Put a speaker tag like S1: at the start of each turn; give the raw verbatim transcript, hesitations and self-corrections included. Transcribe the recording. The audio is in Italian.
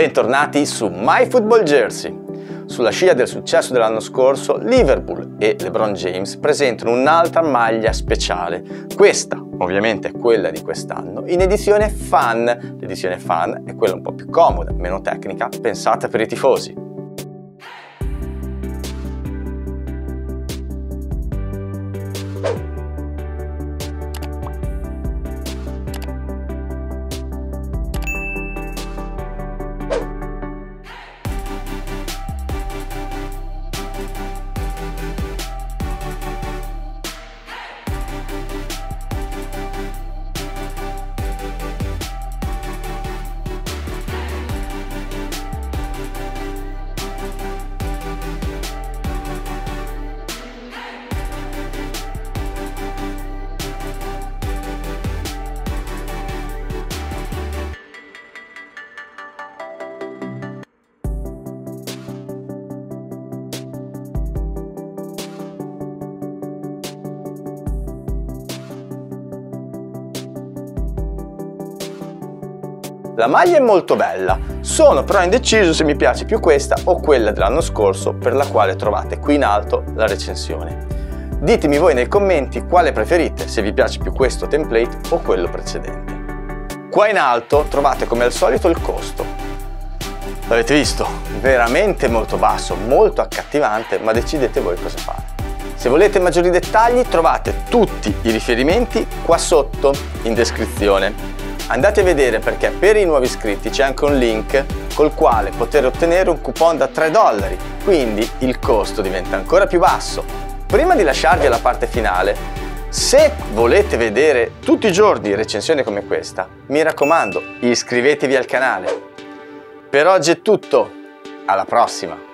S1: Bentornati su MyFootballJersey. Sulla scia del successo dell'anno scorso, Liverpool e LeBron James presentano un'altra maglia speciale. Questa, ovviamente, è quella di quest'anno, in edizione fan. L'edizione fan è quella un po' più comoda, meno tecnica, pensata per i tifosi. La maglia è molto bella, sono però indeciso se mi piace più questa o quella dell'anno scorso, per la quale trovate qui in alto la recensione. Ditemi voi nei commenti quale preferite, se vi piace più questo template o quello precedente. Qua in alto trovate come al solito il costo. L'avete visto? Veramente molto basso, molto accattivante, ma decidete voi cosa fare. Se volete maggiori dettagli trovate tutti i riferimenti qua sotto in descrizione. Andate a vedere perché per i nuovi iscritti c'è anche un link col quale poter ottenere un coupon da tre dollari, quindi il costo diventa ancora più basso. Prima di lasciarvi alla parte finale, se volete vedere tutti i giorni recensioni come questa, mi raccomando, iscrivetevi al canale. Per oggi è tutto, alla prossima!